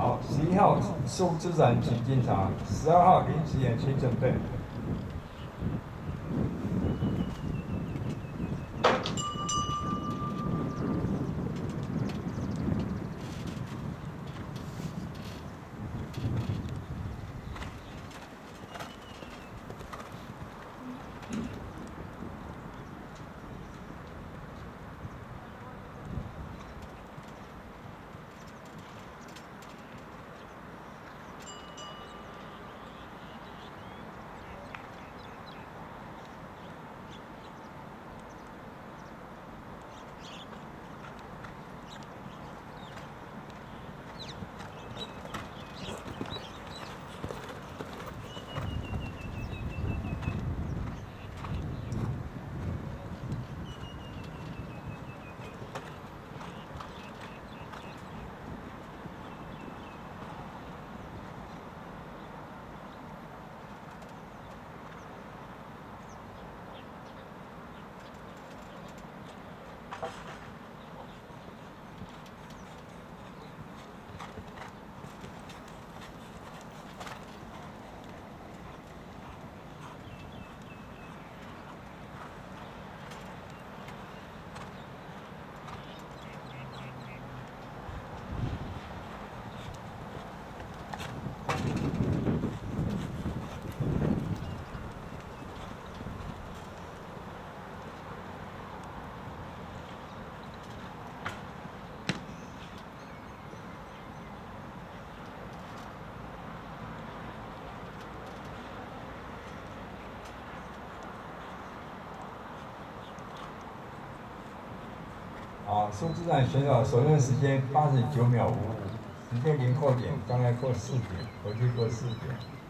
好，11号宋之然请进场，12号林子妍请准备。好，宋之然选手首任时间89秒55，时间零扣点，刚才过4点，回去过4点。